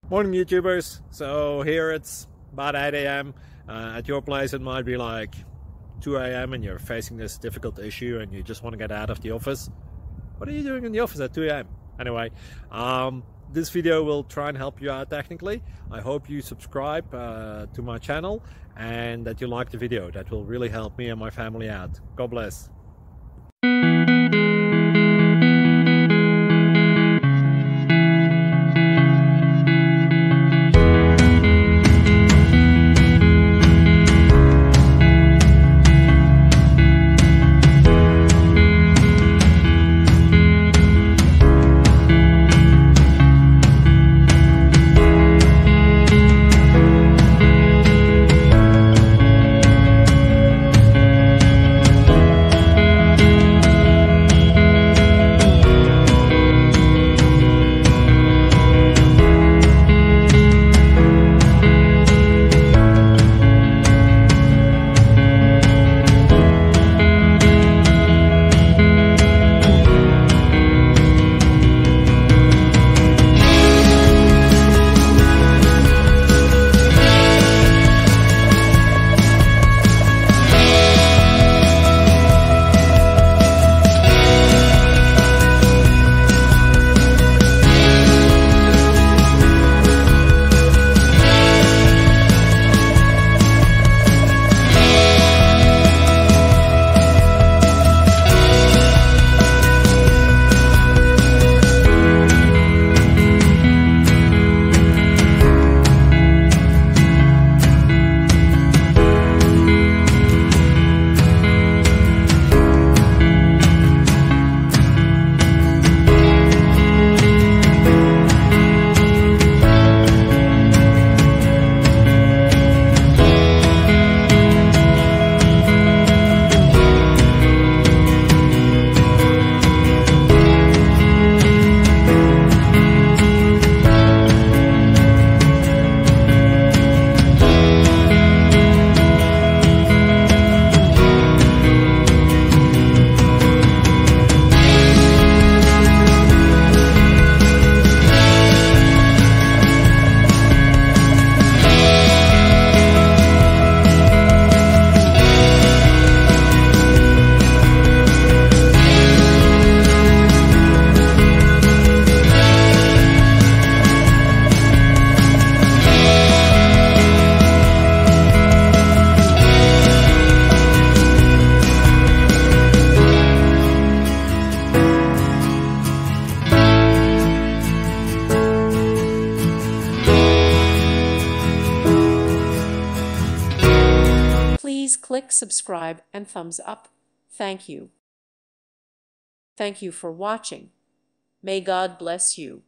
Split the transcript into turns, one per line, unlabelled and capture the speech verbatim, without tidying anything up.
Morning YouTubers. So here it's about eight A M Uh, at your place it might be like two A M and you're facing this difficult issue and you just want to get out of the office. What are you doing in the office at two A M? Anyway, um, this video will try and help you out technically. I hope you subscribe uh, to my channel and that you like the video. That will really help me and my family out. God bless.
Please click subscribe and thumbs up. Thank you. Thank you for watching. May God bless you.